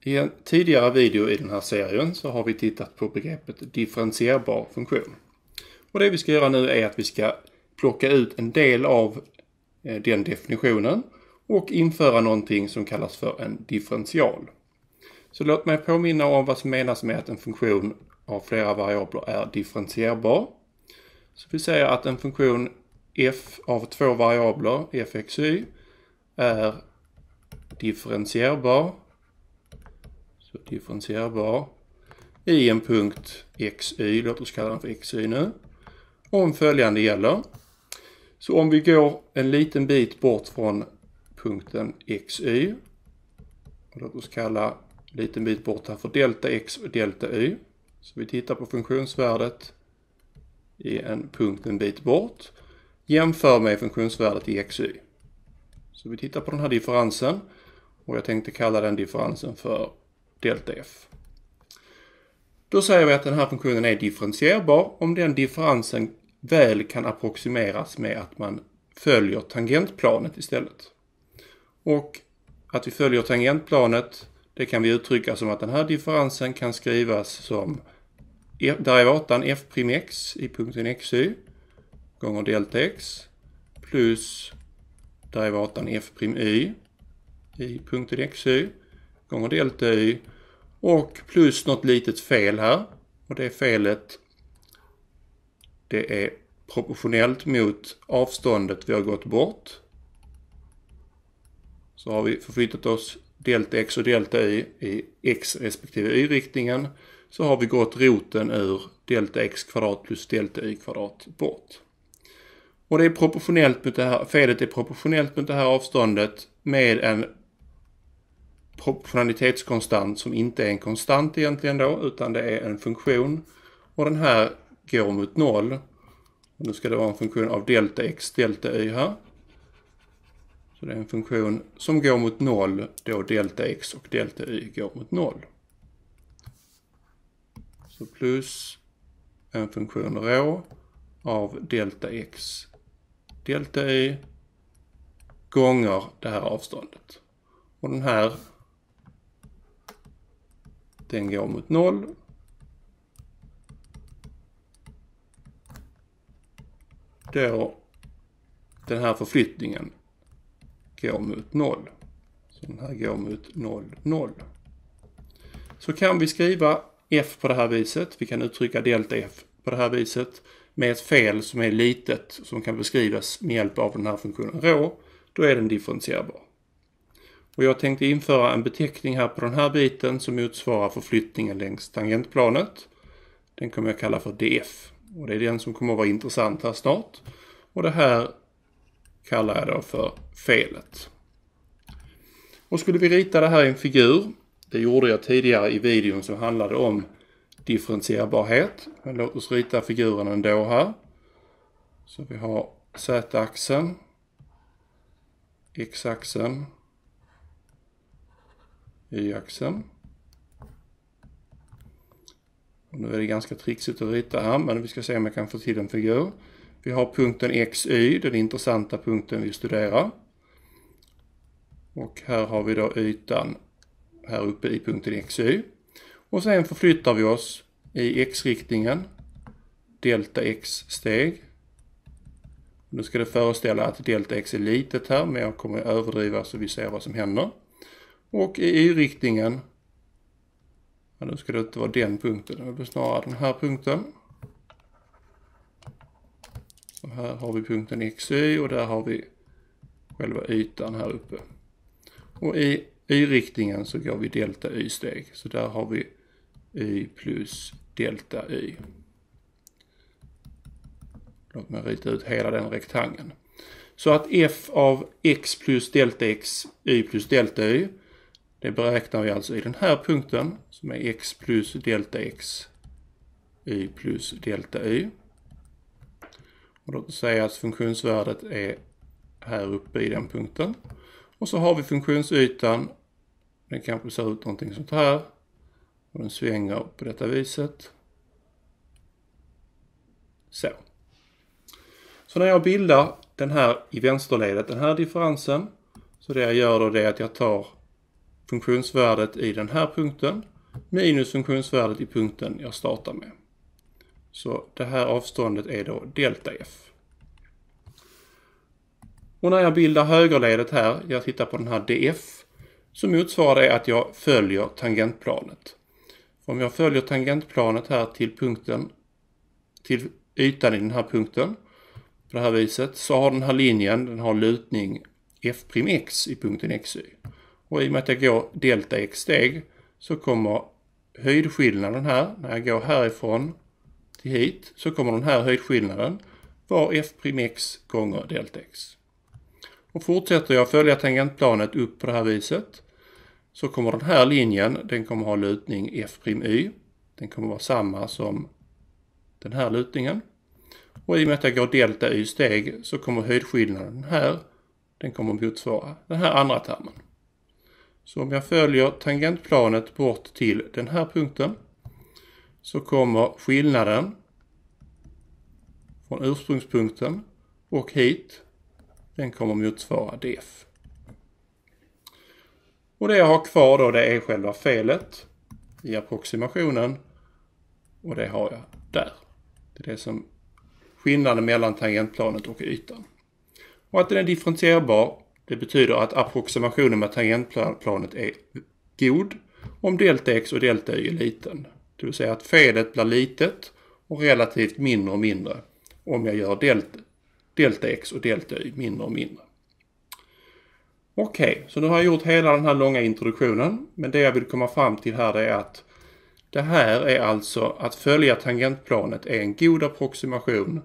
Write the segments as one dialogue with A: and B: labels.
A: I en tidigare video i den här serien så har vi tittat på begreppet differentierbar funktion. Och det vi ska göra nu är att vi ska plocka ut en del av den definitionen och införa någonting som kallas för en differential. Så låt mig påminna om vad som menas med att en funktion av flera variabler är differentierbar. Så vi säger att en funktion f av två variabler, f(x,y) är differentierbar i en punkt xy, låt oss kalla den för xy nu, om följande gäller. Så om vi går en liten bit bort från punkten xy, och låt oss kalla en liten bit bort här för delta x och delta y, så vi tittar på funktionsvärdet i en punkt en bit bort, jämför med funktionsvärdet i xy. Så vi tittar på den här differensen och jag tänkte kalla den differensen för delta f. Då säger vi att den här funktionen är differentierbar om den differensen väl kan approximeras med att man följer tangentplanet istället. Och att vi följer tangentplanet, det kan vi uttrycka som att den här differensen kan skrivas som derivatan f'(x) i punkten xy gånger delta x plus derivatan f'(y) i punkten xy gånger delta y och plus något litet fel här. Och det felet, det är proportionellt mot avståndet vi har gått bort. Så har vi förflyttat oss delta x och delta y i x respektive y-riktningen. Så har vi gått roten ur delta x kvadrat plus delta y kvadrat bort. Och det är proportionellt mot det här, felet är proportionellt mot det här avståndet med en proportionalitetskonstant som inte är en konstant egentligen då, utan det är en funktion. Och den här går mot 0. Och nu ska det vara en funktion av delta x, delta y här. Så det är en funktion som går mot 0 då delta x och delta y går mot 0. Så plus en funktion rho av delta x, delta y gånger det här avståndet. Och den här, den går mot 0. Då den här förflyttningen går mot 0. Så den här går mot 0, 0. Så kan vi skriva f på det här viset. Vi kan uttrycka delta f på det här viset med ett fel som är litet som kan beskrivas med hjälp av den här funktionen rho. Då är den differentierbar. Och jag tänkte införa en beteckning här på den här biten som motsvarar förflyttningen längs tangentplanet. Den kommer jag kalla för df. Och det är den som kommer att vara intressant här snart. Och det här kallar jag då för felet. Och skulle vi rita det här i en figur, det gjorde jag tidigare i videon som handlade om differentierbarhet. Men låt oss rita figuren ändå här. Så vi har z-axeln, x-axeln, y-axeln. Och nu är det ganska trixigt att rita här, men vi ska se om jag kan få till en figur. Vi har punkten xy, den intressanta punkten vi studerar. Och här har vi då ytan här uppe i punkten xy. Och sen förflyttar vi oss i x-riktningen, delta x steg. Nu ska det föreställa att delta x är litet här, men jag kommer att överdriva så vi ser vad som händer. Och i y-riktningen, ja, nu ska det inte vara den punkten, det blir snarare den här punkten. Så här har vi punkten xy och där har vi själva ytan här uppe. Och i y-riktningen så går vi delta y-steg. Så där har vi y plus delta y. Låt mig rita ut hela den rektangeln. Så att f av x plus delta x, y plus delta y, det beräknar vi alltså i den här punkten som är x plus delta x, y plus delta y. Och låt oss säga att funktionsvärdet är här uppe i den punkten. Och så har vi funktionsytan. Den kanske ser ut någonting sånt här. Och den svänger på detta viset. Så när jag bildar den här i vänsterledet, den här differensen. Så det jag gör då är att jag tar funktionsvärdet i den här punkten minus funktionsvärdet i punkten jag startar med. Så det här avståndet är då delta f. Och när jag bildar högerledet här, jag tittar på den här df, så motsvarar det att jag följer tangentplanet. Om jag följer tangentplanet här till punkten, till ytan i den här punkten, på det här viset, så har den här linjen, den har lutning f'x i punkten xy. Och i och med att jag går delta x steg så kommer höjdskillnaden här, när jag går härifrån till hit, så kommer den här höjdskillnaden vara f'x gånger delta x. Och fortsätter jag följa tangentplanet upp på det här viset, så kommer den här linjen, den kommer ha lutning f'y. Den kommer vara samma som den här lutningen. Och i och med att jag går delta y steg så kommer höjdskillnaden här, den kommer motsvara den här andra termen. Så om jag följer tangentplanet bort till den här punkten så kommer skillnaden från ursprungspunkten och hit, den kommer motsvara df. Och det jag har kvar då, det är själva felet i approximationen, och det har jag där. Det är det som skillnaden mellan tangentplanet och ytan. Och att den är differentierbar, det betyder att approximationen med tangentplanet är god om delta x och delta y är liten. Det vill säga att felet blir litet och relativt mindre och mindre om jag gör delta x och delta y mindre och mindre. Okej, så nu har jag gjort hela den här långa introduktionen, men det jag vill komma fram till här är att det här är alltså att följa tangentplanet är en god approximation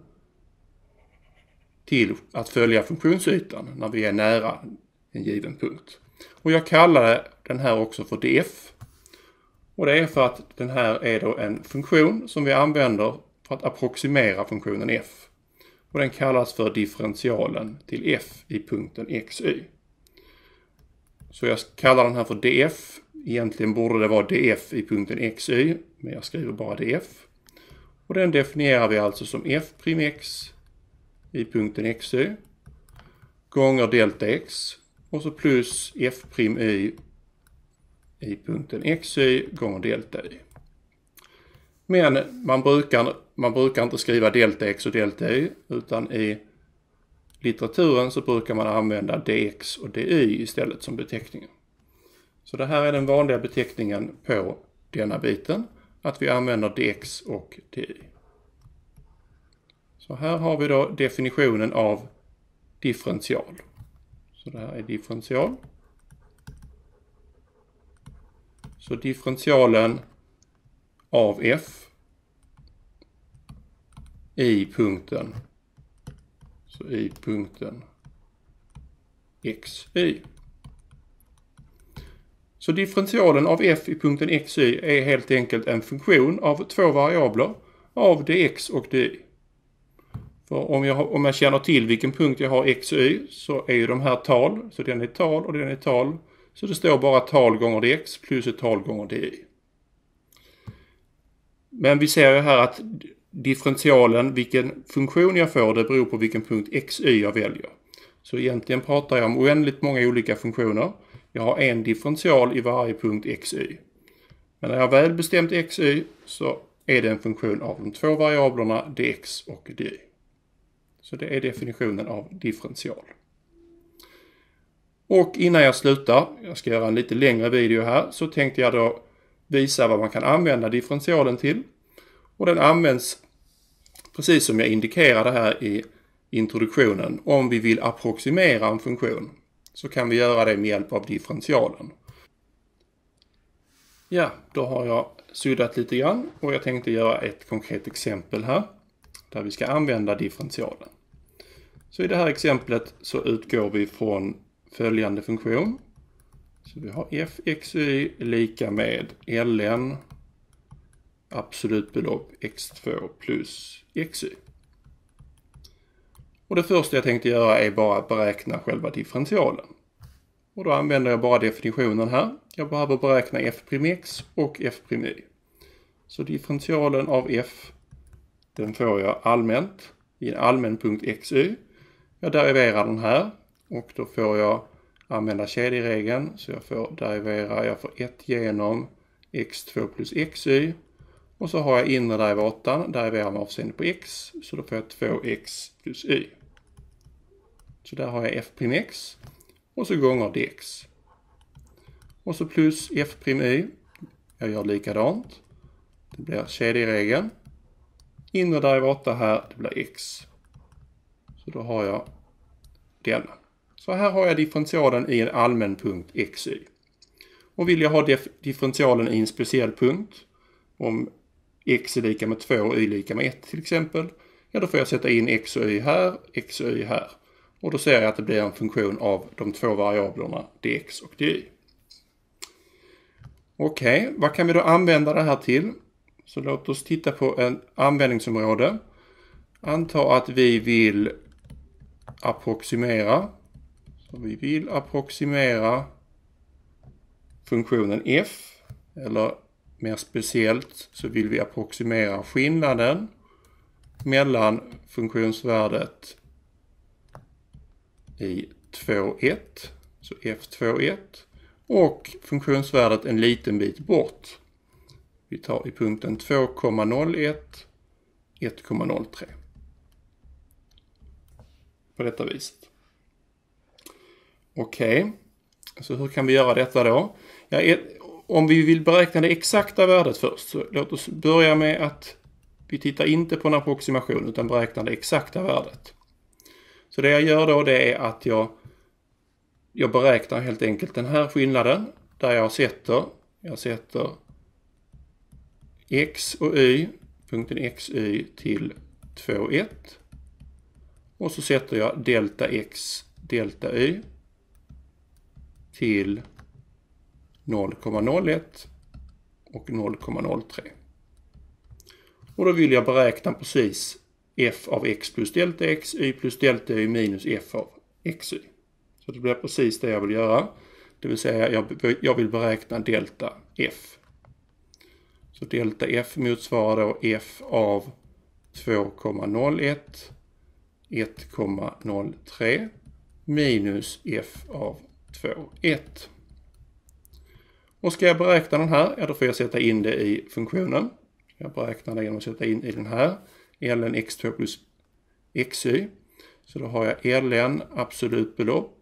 A: till att följa funktionsytan när vi är nära en given punkt. Och jag kallar den här också för df. Och det är för att den här är då en funktion som vi använder för att approximera funktionen f. Och den kallas för differentialen till f i punkten xy. Så jag kallar den här för df. Egentligen borde det vara df i punkten xy, men jag skriver bara df. Och den definierar vi alltså som f'x i punkten xy gånger delta x och så plus f'y i punkten xy gånger delta y. Men man brukar inte skriva delta x och delta y, utan i litteraturen så brukar man använda dx och dy istället som beteckningen. Så det här är den vanliga beteckningen på denna biten, att vi använder dx och dy. Så här har vi då definitionen av differential. Så det här är differential. Så differentialen av f i punkten, så i punkten xy. Så differentialen av f i punkten xy är helt enkelt en funktion av två variabler av dx och dy. För om jag känner till vilken punkt jag har x och y så är ju de här tal, så den är tal och den är tal. Så det står bara tal gånger dx plus ett tal gånger dy. Men vi ser ju här att differentialen, vilken funktion jag får, det beror på vilken punkt xy jag väljer. Så egentligen pratar jag om oändligt många olika funktioner. Jag har en differential i varje punkt xy. Men när jag väl bestämt xy så är det en funktion av de två variablerna dx och dy. Så det är definitionen av differential. Och innan jag slutar, jag ska göra en lite längre video här, så tänkte jag då visa vad man kan använda differentialen till. Och den används precis som jag indikerade här i introduktionen. Om vi vill approximera en funktion så kan vi göra det med hjälp av differentialen. Ja, då har jag suddat lite grann och jag tänkte göra ett konkret exempel här där vi ska använda differentialen. Så i det här exemplet så utgår vi från följande funktion. Så vi har fxy lika med ln absolut belopp x2 plus xy. Och det första jag tänkte göra är bara att beräkna själva differentialen. Och då använder jag bara definitionen här. Jag behöver beräkna f'x och f'y. Så differentialen av f, den får jag allmänt i en allmän punkt xy. Jag deriverar den här och då får jag använda kedjeregeln. Så jag får derivera, jag får 1 genom x2 plus xy. Och så har jag inre derivatan, deriverar med avseende på x. Så då får jag 2x plus y. Så där har jag f'x. Och så gånger dx. Och så plus f'y. Jag gör likadant. Det blir kedjeregeln. Inre derivata här, det blir x. Så då har jag denna. Så här har jag differentialen i en allmän punkt xy. Och vill jag ha differentialen i en speciell punkt, om x är lika med 2 och y lika med 1 till exempel, ja då får jag sätta in x och y här. Och då ser jag att det blir en funktion av de två variablerna dx och dy. Okej, vad kan vi då använda det här till? Så låt oss titta på en användningsområde. Anta att vi vill approximera. Så vi vill approximera funktionen f. Eller mer speciellt så vill vi approximera skillnaden mellan funktionsvärdet i 2,1. Så f2,1. Och funktionsvärdet en liten bit bort. Vi tar i punkten 2,01, 1,03. På detta viset. Okej, så hur kan vi göra detta då? Ja, om vi vill beräkna det exakta värdet först, så låt oss börja med att vi tittar inte på en approximation utan beräknar det exakta värdet. Så det jag gör då, det är att jag beräknar helt enkelt den här skillnaden där jag sätter x och y, punkten xy till 2,1. Och så sätter jag delta x, delta y till 0,01 och 0,03. Och då vill jag beräkna precis f av x plus delta x, y plus delta y minus f av xy. Så det blir precis det jag vill göra. Det vill säga jag vill beräkna delta f. Så delta f motsvarar då f av 2,01, 1,03 minus f av 2,1. Och ska jag beräkna den här, ja då får jag sätta in det i funktionen. Jag beräknar det genom att sätta in i den här, ln x2 plus xy. Så då har jag ln absolut belopp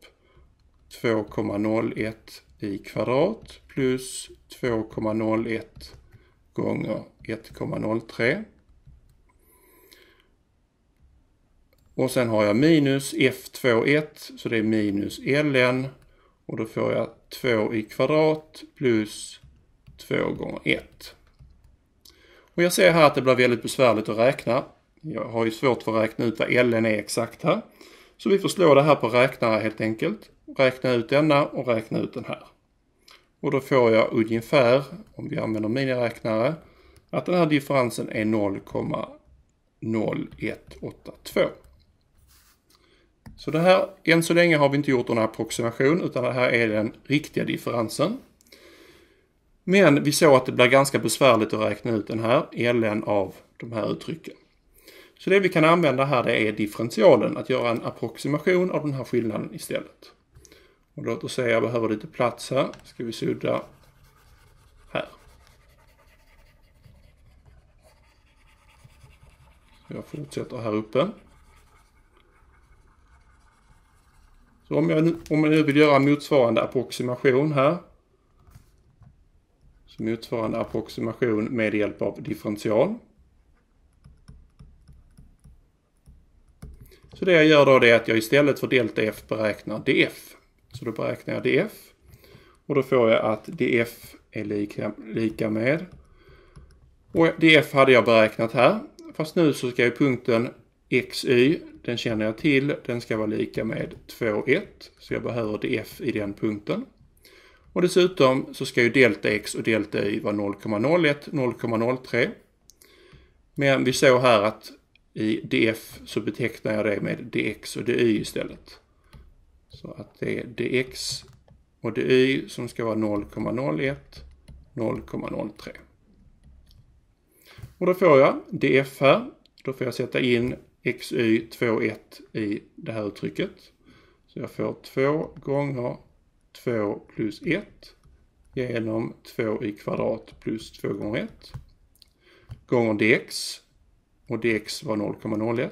A: 2,01 i kvadrat plus 2,01 gånger 1,03. Och sen har jag minus f2,1, så det är minus ln. Och då får jag 2 i kvadrat plus 2 gånger 1. Och jag ser här att det blir väldigt besvärligt att räkna. Jag har ju svårt för att räkna ut vad ln är exakt här. Så vi får slå det här på räknare helt enkelt. Räkna ut denna och räkna ut den här. Och då får jag ungefär, om vi använder miniräknare, att den här differensen är 0,0182. Så det här, än så länge har vi inte gjort någon approximation, utan det här är den riktiga differensen. Men vi såg att det blir ganska besvärligt att räkna ut den här ln av de här uttrycken. Så det vi kan använda här, det är differentialen, att göra en approximation av den här skillnaden istället. Och låt oss säga jag behöver lite plats här. Ska vi sudda här. Så jag fortsätter här uppe. Så om jag nu vill göra motsvarande approximation här. Så motsvarande approximation med hjälp av differential. Så det jag gör då är att jag istället för delta f beräknar df. Så då beräknar jag df. Och då får jag att df är lika med. Och df hade jag beräknat här. Fast nu så ska ju punkten xy, den känner jag till. Den ska vara lika med 2,1. Så jag behöver df i den punkten. Och dessutom så ska ju delta x och delta y vara 0,01, 0,03. Men vi såg här att i df så betecknar jag det med dx och dy istället. Så att det är dx och dy som ska vara 0,01, 0,03. Och då får jag df här. Då får jag sätta in xy 2,1 i det här uttrycket. Så jag får 2 gånger 2 plus 1 genom 2y kvadrat plus 2 gånger 1 gånger dx, och dx var 0,01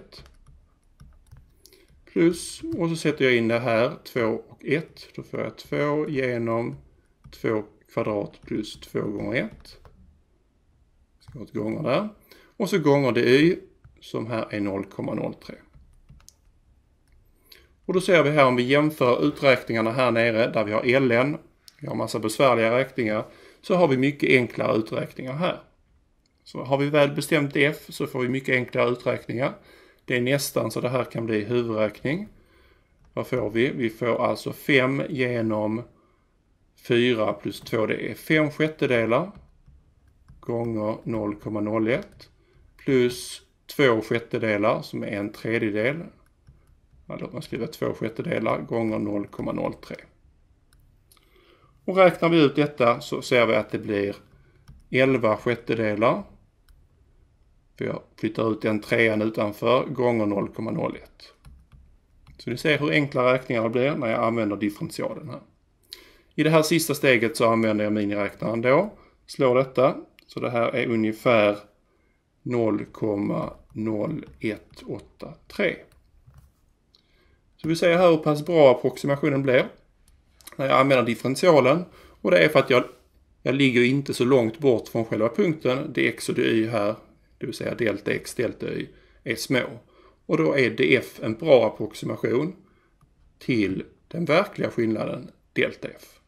A: plus, och så sätter jag in det här 2 och 1, då får jag 2 genom 2 kvadrat plus 2 gånger 1. Ska ha ett gånger där. Och så gånger det y som här är 0,03. Och då ser vi här om vi jämför uträkningarna här nere där vi har ln, vi har massa besvärliga räkningar, så har vi mycket enklare uträkningar här. Så har vi väl bestämt f så får vi mycket enklare uträkningar. Det är nästan så det här kan bli huvudräkning. Vad får vi? Vi får alltså 5 genom 4 plus 2, det är 5 sjättedelar gånger 0,01 plus 2 sjättedelar som är en tredjedel. Låt mig skriva 2 sjättedelar gånger 0,03. Och räknar vi ut detta så ser vi att det blir 11 sjättedelar. För jag flyttar ut den trean utanför gånger 0,01. Så ni ser hur enkla räkningarna blir när jag använder differentialen här. I det här sista steget så använder jag miniräknaren då. Slår detta. Så det här är ungefär 0,0183. Så vi ser här hur pass bra approximationen blir när jag använder differentialen. Och det är för att jag ligger inte så långt bort från själva punkten. Dx och dy här, det vill säga delta x, delta y, är små. Och då är df en bra approximation till den verkliga skillnaden delta f.